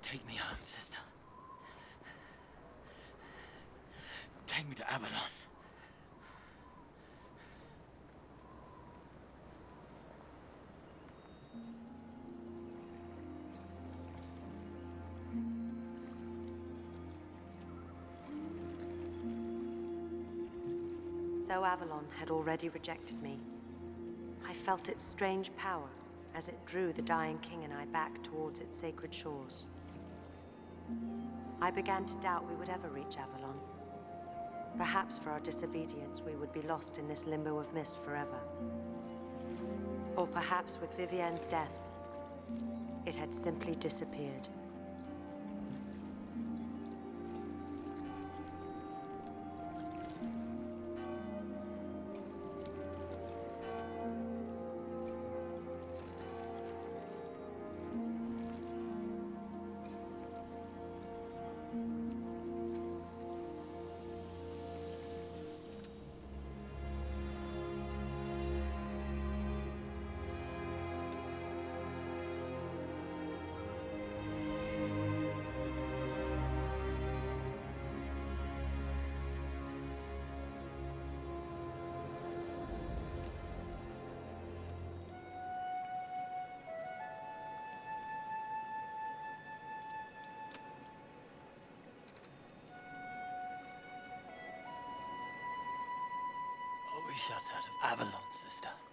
Take me home, sister. Take me to Avalon. Though Avalon had already rejected me, I felt its strange power as it drew the dying king and I back towards its sacred shores. I began to doubt we would ever reach Avalon. Perhaps for our disobedience we would be lost in this limbo of mist forever. Or perhaps with Vivienne's death, it had simply disappeared. Are we shut out of Avalon, sister?